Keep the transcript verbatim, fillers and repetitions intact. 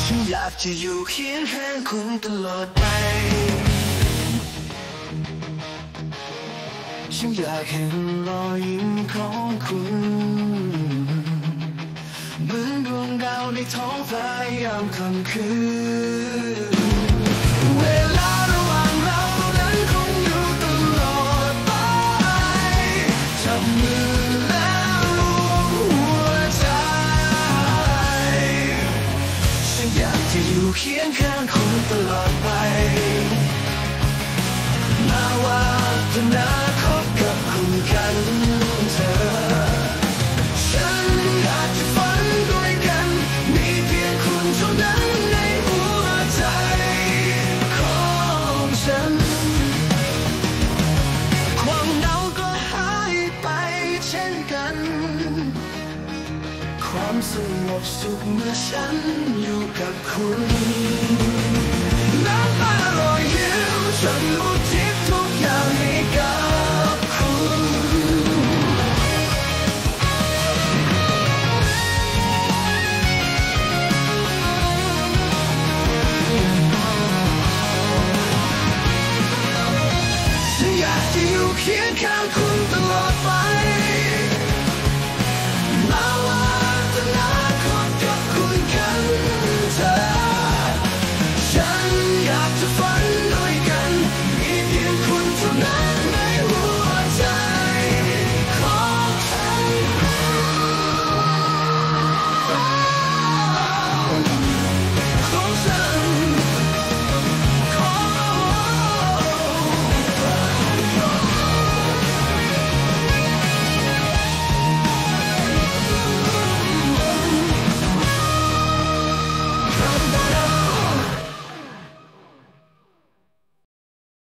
ฉันอยากจะอยู่เคียงข้างคุณตลอดไปฉันอยากเห็นรอยยิ้มของคุณเหมือนดวงดาวในท้องฟ้ายามค่ำคืนเวลาระหว่างเรานั้นคงอยู่ตลอดไปจับมือแล้วรวมหัวใจฉันอยากจะอยู่เคียงข้างคุณตลอดไปมาว่าอนาคตกับคุณกันเธอฉันอยากจะฝันด้วยกันมีเพียงคุณเท่านั้นในหัวใจของฉันความเหงาก็หายไปเช่นกันความสงบสุขเมื่อฉันอยู่กับคุณน้ำตารอยยิ้มฉันรู้